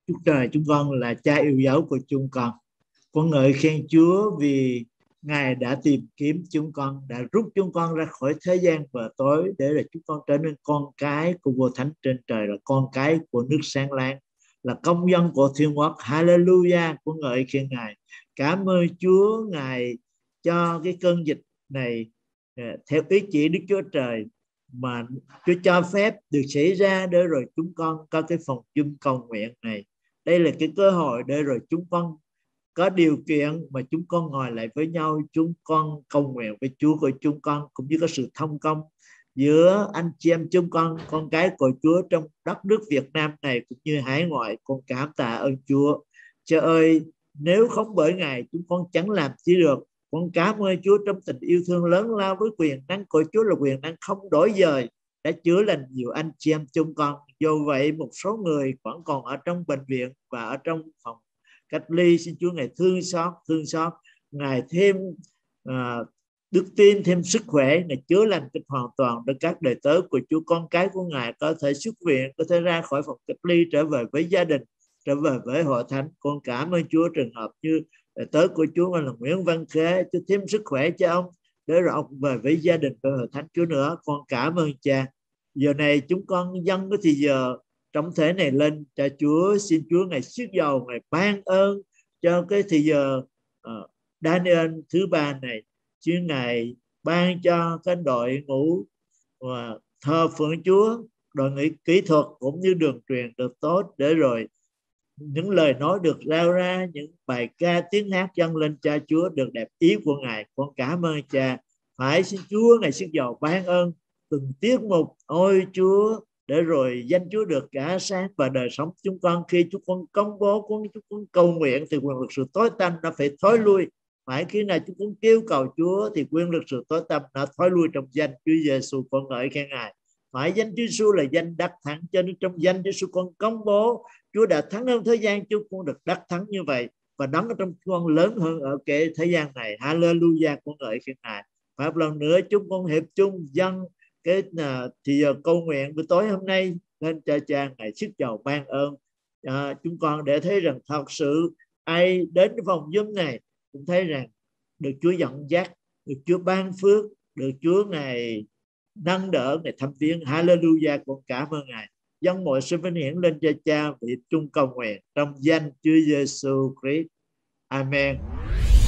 Chúa Trời chúng con là Cha yêu dấu của chúng con. Con ngợi khen Chúa vì Ngài đã tìm kiếm chúng con, đã rút chúng con ra khỏi thế gian mờ tối để là chúng con trở nên con cái của Vua Thánh trên trời, là con cái của nước sáng láng, là công dân của thiên quốc. Hallelujah, con ngợi khen Ngài. Cảm ơn Chúa, Ngài cho cái cơn dịch này theo ý chỉ Đức Chúa Trời mà Chúa cho phép được xảy ra, để rồi chúng con có cái phòng Zoom cầu nguyện này. Đây là cái cơ hội để rồi chúng con có điều kiện mà chúng con ngồi lại với nhau, chúng con cầu nguyện với Chúa của chúng con, cũng như có sự thông công giữa anh chị em chúng con cái của Chúa trong đất nước Việt Nam này cũng như hải ngoại. Con cảm tạ ơn Chúa. Trời ơi, nếu không bởi Ngài chúng con chẳng làm chi được. Con cảm ơn Chúa trong tình yêu thương lớn lao với quyền năng của Chúa, là quyền năng không đổi dời, đã chữa lành nhiều anh chị em chúng con. Do vậy một số người vẫn còn ở trong bệnh viện và ở trong phòng cách ly, xin Chúa Ngài thương xót, Ngài thêm đức tin, thêm sức khỏe, Ngài chữa lành cách hoàn toàn để các đệ tớ của Chúa, con cái của Ngài có thể xuất viện, có thể ra khỏi phòng cách ly, trở về với gia đình, trở về với hội thánh. Con cảm ơn Chúa trường hợp như đệ tớ của Chúa là Nguyễn Văn Khế, Chúa thêm sức khỏe cho ông để rồi ông về với gia đình, với hội thánh Chúa nữa. Con cảm ơn Cha. Giờ này chúng con dâng cái thì giờ trong thế này lên cho Chúa, xin Chúa Ngài sức giàu, Ngài ban ơn cho cái thì giờ Daniel thứ ba này. Chúa Ngài ban cho cái đội ngũ thờ phượng Chúa, đội ngũ kỹ thuật cũng như đường truyền được tốt, để rồi những lời nói được rao ra, những bài ca tiếng hát dâng lên cho Chúa được đẹp ý của Ngài. Con cảm ơn Cha. Phải xin Chúa Ngài sức giàu ban ơn từng tiết mục, ôi Chúa, để rồi danh Chúa được cả sáng và đời sống chúng con. Khi chúng con công bố, chúng con cầu nguyện thì quyền lực sự tối tăm nó phải thối lui. Phải khi nào chúng con kêu cầu Chúa thì quyền lực sự tối tăm nó thối lui trong danh Chúa Giêsu. Con ngợi khen Ngài. Phải danh Chúa Giêsu là danh đắc thắng, cho nên trong danh Chúa Giêsu con công bố Chúa đã thắng hơn thế gian, chúng con được đắc thắng như vậy, và đấng ở trong con lớn hơn ở cái thế gian này. Hallelujah, con ngợi khen Ngài. Và một lần nữa chúng con hiệp chung dâng cái thì giờ cầu nguyện buổi tối hôm nay lên cho Cha Ngài sức giàu ban ơn chúng con, để thấy rằng thật sự ai đến cái phòng Zoom này cũng thấy rằng được Chúa dẫn dắt, được Chúa ban phước, được Chúa Ngài nâng đỡ, Ngài thăm viếng. Hallelujah, con cảm ơn Ngài. Dâng mọi sự vinh hiển lên cho Cha vì chung cầu nguyện trong danh Chúa Giêsu Christ. Amen.